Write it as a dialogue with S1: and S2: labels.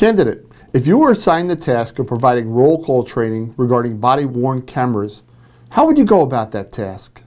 S1: Candidate, if you were assigned the task of providing roll call training regarding body-worn cameras, how would you go about that task?